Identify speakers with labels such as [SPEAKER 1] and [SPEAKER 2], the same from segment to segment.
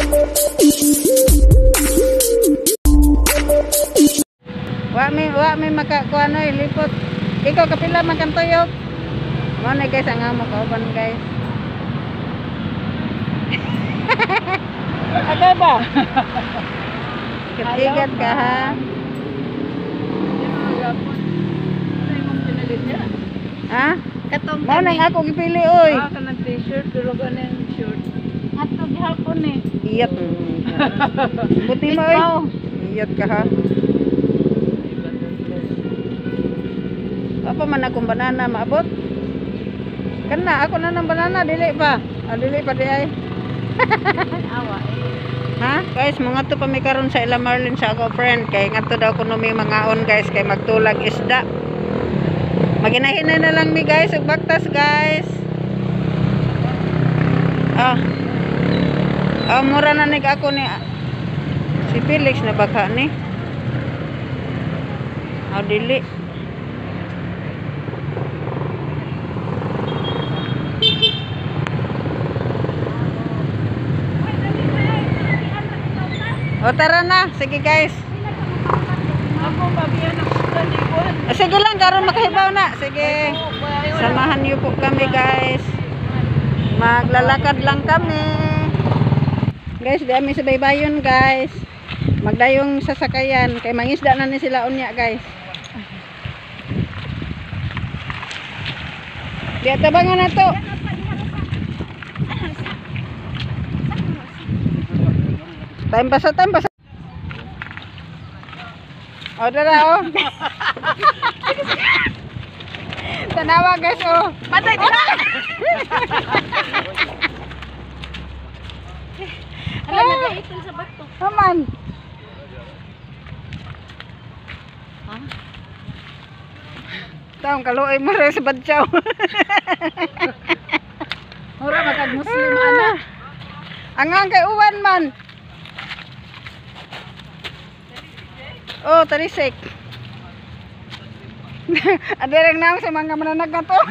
[SPEAKER 1] Wa may makakuha no ilipot. Ikaw kapila magkantuyok. Mo na guys ang amo kauban guys. Aga ba? Katigat ka ha. Ha?
[SPEAKER 2] Katong
[SPEAKER 1] Mo nang ako gipili oy.
[SPEAKER 2] kanang t-shirt pero ganang short. Ato gihapon eh.
[SPEAKER 1] Iyat. Buti mo oy. Iyat ka ha. Apa man akong banana maabot? Kana ako na ng banana dili pa. Dili pa di ay.
[SPEAKER 2] Awa
[SPEAKER 1] Ha? Guys, mga to pa may karon sa Ila Marlin sa ako friend kay ngadto daw kuno may mangaon guys kay magtulag isda. Maginahinay na lang mi guys ug baktas guys. Mura na nig ako ni si Felix na baka ni. Dili. Tara na. Sige guys.
[SPEAKER 2] Ako babiyan ako kalikon.
[SPEAKER 1] Sige lang, karon makahibaw na. Sige. Samahan niyo po kami guys. Maglalakad lang kami. Guys, dami sa baybayon guys. Magdayong sasakayan. Kay mangisda na ni sila unya guys. Di atabangan na to. Time pass. Dara Tanawa guys Patay dira.
[SPEAKER 2] Ala nagaiton sa bato.
[SPEAKER 1] Aman. Taong kaluoy mo rin sa badyaw.
[SPEAKER 2] Mura magag Muslim ana.
[SPEAKER 1] Angang kay uwan man. Tarisik. Adereng nang sa mga mananag na to.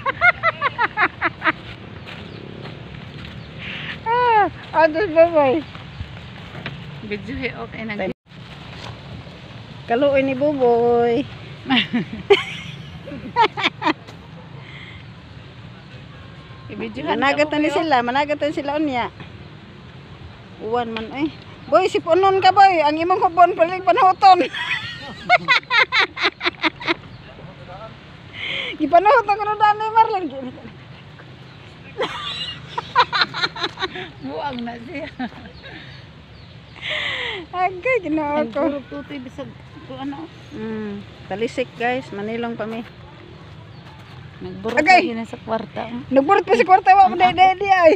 [SPEAKER 1] Ados babay.
[SPEAKER 2] Video okay na.
[SPEAKER 1] Kaluoy ni Buboy. Managatan sila unya. Uwan man ay. Boy, si punon ka boy. Ang imong hubon palig panahuton. Gipanahuton ko na dani Marlon.
[SPEAKER 2] Buang na siya.
[SPEAKER 1] Agay, ginawa ko.
[SPEAKER 2] Puro tutoy bisag ko ano.
[SPEAKER 1] Talisik guys, manilong pa mi.
[SPEAKER 2] Nagburot
[SPEAKER 1] Agay!
[SPEAKER 2] lagi na sa kwarta.
[SPEAKER 1] Nagburot pa si kwarta wa mo dai ay.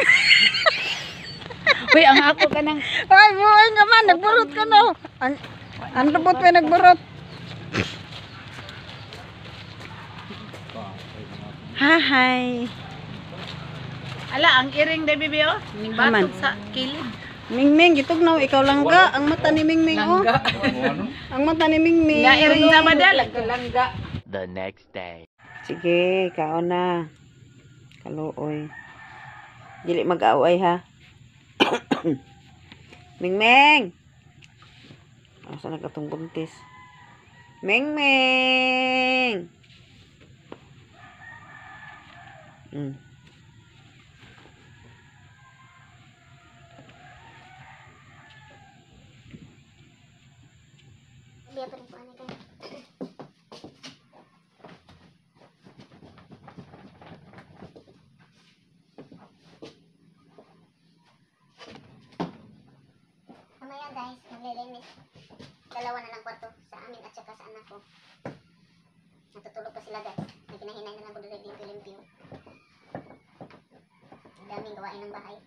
[SPEAKER 2] Uy, ang ako ka nang
[SPEAKER 1] Ay, buhay nga man, nagburot ka no. Ang lubot pa nagburot. Hi.
[SPEAKER 2] ala ang iring day bibi oh. Ning batok sa kilid.
[SPEAKER 1] Mingming, gitugnaw, ikaw langga. Ang mata ni Mingming oh. Ang mata ni Mingming.
[SPEAKER 2] Nga iring sa madala langga.
[SPEAKER 3] The next day.
[SPEAKER 1] Sige, kaon na. Kaluoy. Dili mag-away ha. Mingming. Asa na katong buntis? Mingming.
[SPEAKER 4] Mamaya guys, maglilinis. Dalawa na lang kwarto sa amin at saka sa anak ko. Natutulog pa sila guys. Nagkinahinay na lang ko doon limpyo-limpyo. Ang daming gawain ng bahay.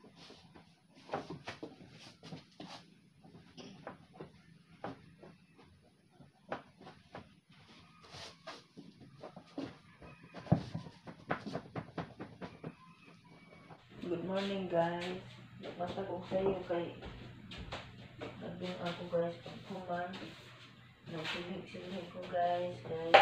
[SPEAKER 1] Good morning guys. Nagpasa ko sa iyo kay naging ako guys pagpuman. Nagsilig-silig ko guys kay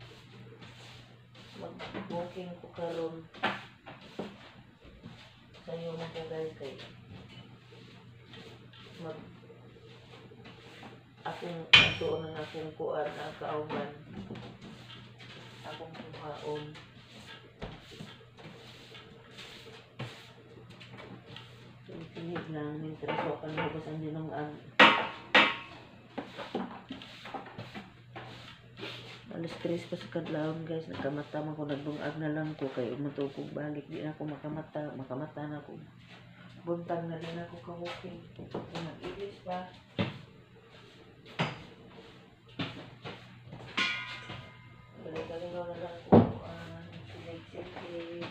[SPEAKER 1] mag-booking ko karon. Sa iyo na ko guys kay
[SPEAKER 3] akong ato ng akong kuan ang kauban. Akong kuhaon. Tingid lang ning traso kan hubasan din ng alas 3 pa sa kadlawon guys, nagkamata man ko, nagdungag na lang ko kay umutog kog balik, di na ako makamata na ko. Buntag na din ako kamuking. Nag-ibis pa. Galing-galingaw na lang ko sinig-sinig.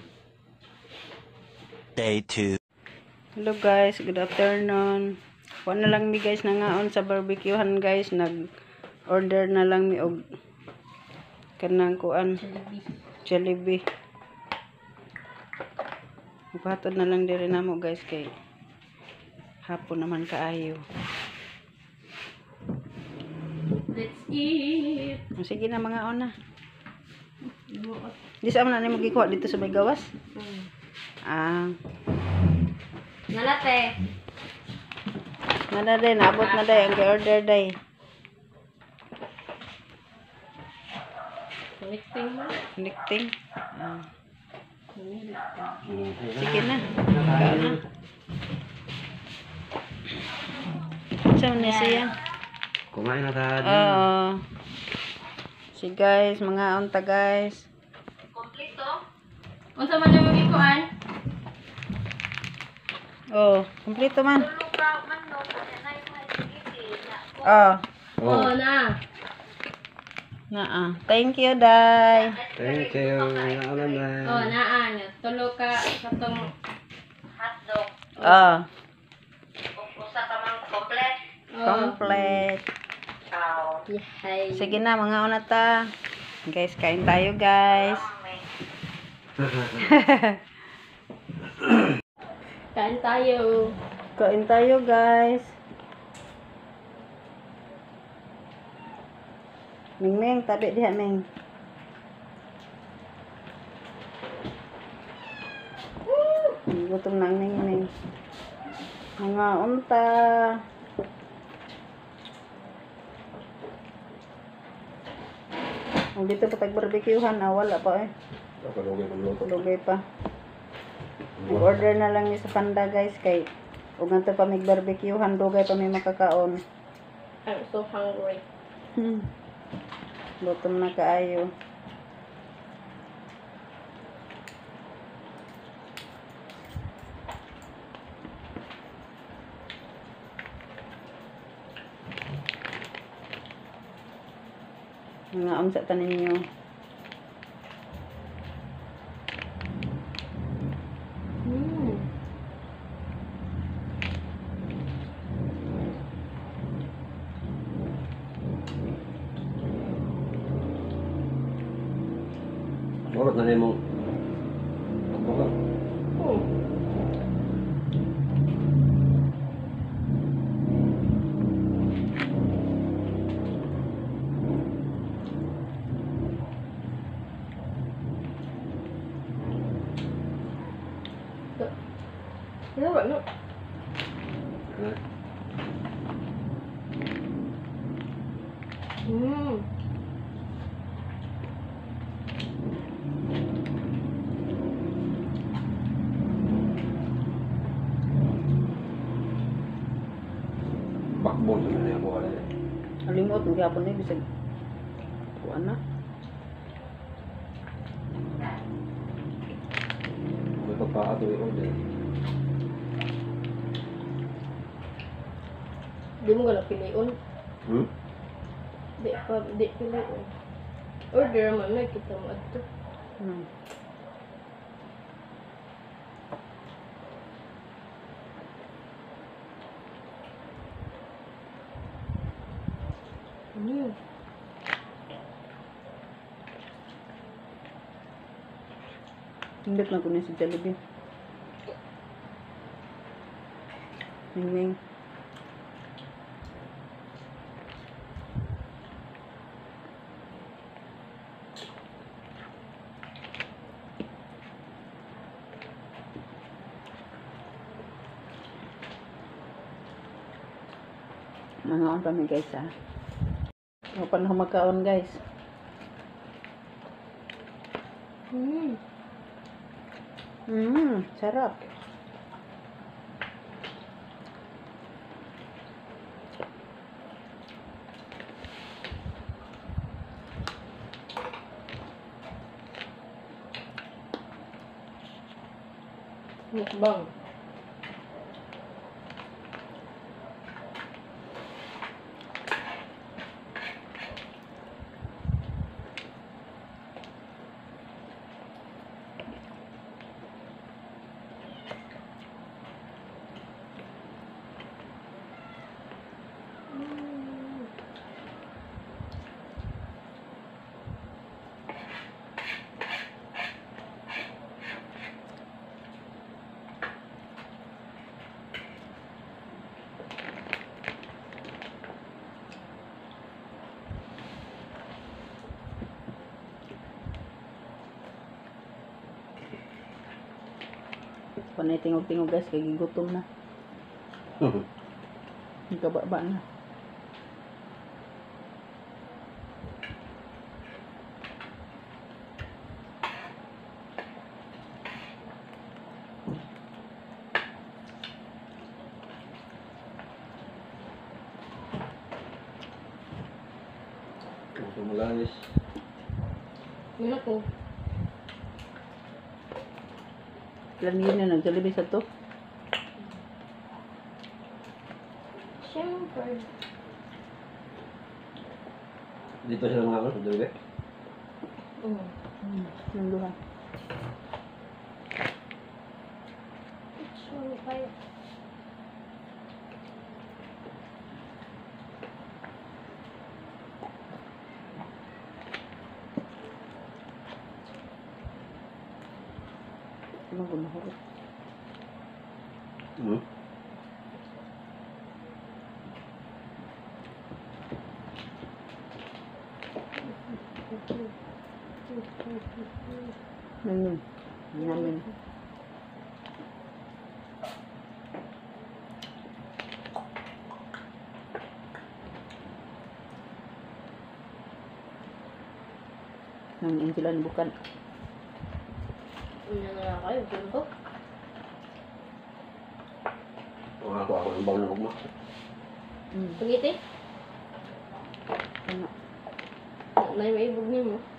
[SPEAKER 5] Day 2.
[SPEAKER 1] Hello guys, good afternoon. Kuha na lang mi guys nangaon sa barbecuehan guys, nag-order na lang mi og kanang kuan Jollibee. Magpatod na lang diri namo guys kay hapon naman kaayo.
[SPEAKER 2] Let's eat.
[SPEAKER 1] Sige na mga ona. Di sa man na mo gikuha dito sa may gawas. Ah,
[SPEAKER 2] Nalate.
[SPEAKER 1] nada din, abot na day ang order day.
[SPEAKER 2] Connecting mo.
[SPEAKER 1] Connecting. Ah. Sige na. Ikaw na. Saan na siya?
[SPEAKER 5] Kumain na tayo.
[SPEAKER 1] Oo. Si guys, mga unta guys.
[SPEAKER 2] Kompleto. Unsa man yung magikuan?
[SPEAKER 1] Oh, kompleto man.
[SPEAKER 2] Luka man no, na yung
[SPEAKER 1] Oh,
[SPEAKER 2] Oh, na.
[SPEAKER 1] thank you, Day.
[SPEAKER 5] Thank you. Alam na.
[SPEAKER 2] Oh, naan. Tulo ka katong hotdog.
[SPEAKER 1] Oh,
[SPEAKER 2] Usa ka mang complete.
[SPEAKER 1] complete.
[SPEAKER 2] Yahay.
[SPEAKER 1] Sige na, mga una ta. Guys, kain tayo, guys.
[SPEAKER 2] Kain tayo.
[SPEAKER 1] Kain tayo, guys. Ming, tabi diha, Ming. Gutom na ang Ming. Mga unta. Ang dito pa tag-barbecuehan, wala pa eh. Lugay pa. Order na lang ni sa Panda guys kay ug ngadto pa mig barbecuehan, dugay pa may makakaon.
[SPEAKER 2] I'm so hungry.
[SPEAKER 1] Gutom na kaayo. Mga unsa tanin niyo?
[SPEAKER 5] Murot na rin mong pagbukas.
[SPEAKER 2] Ano ba no?
[SPEAKER 5] Bakbon na rin ako.
[SPEAKER 1] Alimot ng gapon ni bisag kuan na.
[SPEAKER 5] May pagpaato yung order.
[SPEAKER 2] Di mo gala piliun. Di piliun. Order man na kita mo adto.
[SPEAKER 1] Hindot lang ko ni si Jollibee. Ming. Mangaon kami guys ha. Huwag pa na humakaon guys. Sarap.
[SPEAKER 2] Mukbang.
[SPEAKER 1] Panay tingog-tingog guys, kaya gigutom na. Ang kababa na.
[SPEAKER 5] Ito malangis.
[SPEAKER 2] Ano ko?
[SPEAKER 1] Ilan yun na nagsalibis sa to?
[SPEAKER 2] Siyempre.
[SPEAKER 5] Dito sila mga ano, dali.
[SPEAKER 1] Nang duha. Ano gumahurot?
[SPEAKER 5] Hmm.
[SPEAKER 1] Namin. Namin sila bukan.
[SPEAKER 2] Ano na nga kayo? Ganito?
[SPEAKER 5] Mga ako ng bang nagugma.
[SPEAKER 2] Pagiti?
[SPEAKER 1] Ano?
[SPEAKER 2] May maibog niyo mo.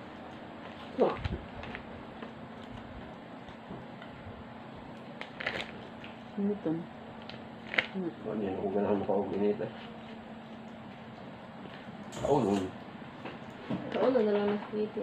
[SPEAKER 1] Ano ito?
[SPEAKER 5] Ano yan, kung ganahan mo ka og init eh. Oo nun.
[SPEAKER 2] Kauno na lang mas dito.